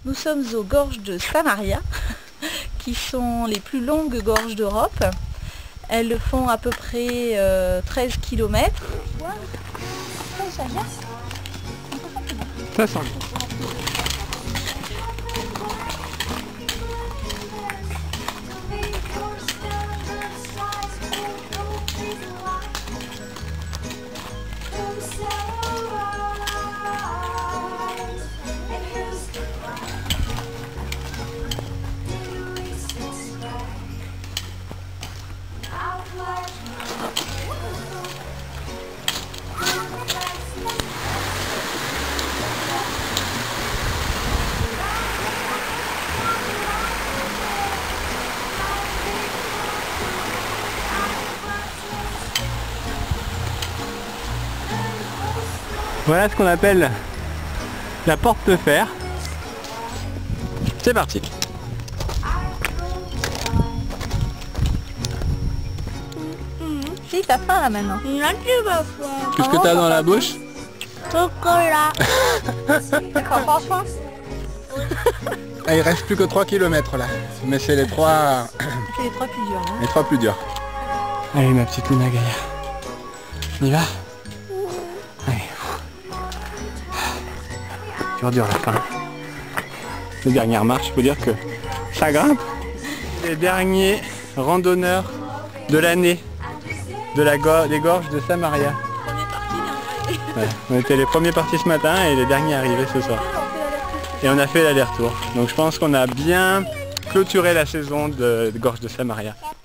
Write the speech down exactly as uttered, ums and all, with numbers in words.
Nous sommes aux gorges de Samaria, qui sont les plus longues gorges d'Europe. Elles font à peu près euh, treize kilomètres. Ça sent. Voilà ce qu'on appelle la porte de fer. C'est parti. Mmh, si, t'as faim là maintenant. Qu'est-ce que t'as dans la bouche? Chocolat. D'accord, pas faim. Ah, il reste plus que trois kilomètres là. Mais c'est les trois... C'est les trois plus durs. Hein. les trois plus durs. Allez ma petite Luna Gaïa. On y va? Allez. Dur dur la fin. Les dernières marches, je peux dire que ça grimpe. Les derniers randonneurs de l'année de la go des gorges de Samaria. Ouais, on était les premiers partis ce matin et les derniers arrivés ce soir. Et on a fait l'aller-retour. Donc je pense qu'on a bien clôturé la saison de, de gorges de Samaria.